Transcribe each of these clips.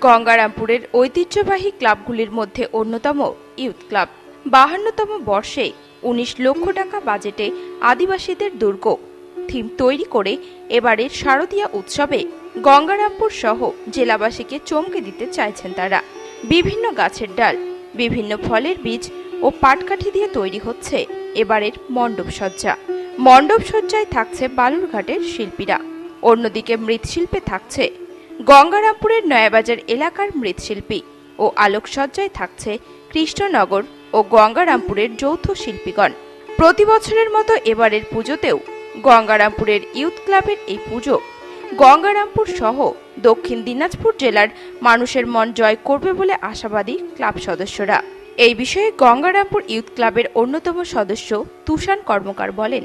গঙ্গারামপুরের ঐতিহ্যবাহী ক্লাবগুলির মধ্যে অন্যতম ইউথ ক্লাব। 52তম বর্ষে 19 লক্ষ টাকা বাজেটে আদিবাসীদের দুর্গ থিম তৈরি করে এবারের শারদীয়া উৎসবে গঙ্গারামপুর সহ জেলাবাসীকে চমকে দিতে চাইছেন তারা। বিভিন্ন গাছের ডাল, বিভিন্ন ফলের বীজ ও পাটকাঠি দিয়ে তৈরি হচ্ছে এবারের মণ্ডপসজ্জা। মণ্ডপসজ্জায় থাকছে বালুরঘাটের শিল্পীরা, অন্যদিকে মৃৎশিল্পে থাকছে গঙ্গারামপুরের নয়াবাজার এলাকার মৃৎশিল্পী ও আলোকসজ্জায় থাকছে কৃষ্ণনগর ও গঙ্গারামপুরের যৌথ শিল্পীগণ। প্রতি বছরের মতো এবারের পুজোতেও গঙ্গারামপুরের ইউথ ক্লাবের এই পুজো গঙ্গারামপুর সহ দক্ষিণ দিনাজপুর জেলার মানুষের মন জয় করবে বলে আশাবাদী ক্লাব সদস্যরা। এই বিষয়ে গঙ্গারামপুর ইউথ ক্লাবের অন্যতম সদস্য তুষার কর্মকার বলেন,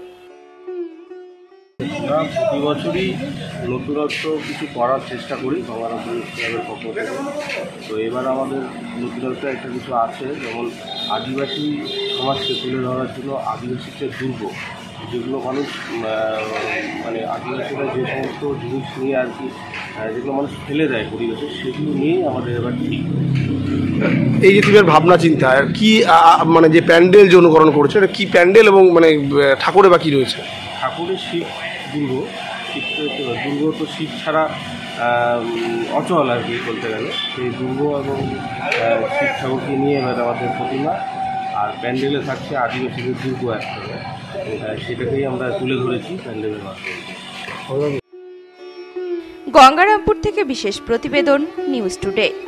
আমরা প্রতি বছরই নতুনত্ব কিছু করার চেষ্টা করি গঙ্গারামপুর ক্লাবের পক্ষ থেকে। তো এবার আমাদের নতুনত্ব একটা কিছু আছে, যেমন আদিবাসী সমাজকে তুলে ধরার জন্য আদিবাসীদের দুর্গ, যেগুলো মানুষ মানে আদিবাসীরা যে সমস্ত জিনিস নিয়ে আর কি যেগুলো মানুষ ফেলে দেয় পরিবেশে, সেগুলো নিয়েই আমাদের এবার ঠিক। এই যে টিমের ভাবনা চিন্তা আর কি, মানে যে প্যান্ডেল যে অনুকরণ করছে, এটা কি প্যান্ডেল এবং মানে ঠাকুরে বা কী রয়েছে? ঠাকুরের শিব দুর্গ, দুর্গ তো শিব ছাড়া অচল আর কি বলতে গেলে। সেই দুর্গ এবং শিব ঠাকুরকে নিয়ে এবার আমাদের প্রতিমা, আর প্যান্ডেলে থাকছে আদিবাসীদের দুর্গ একসাথে, সেটাকেই আমরা তুলে ধরেছি প্যান্ডেলের মাধ্যমে। গঙ্গারামপুর থেকে বিশেষ প্রতিবেদন, নিউজ টুডে।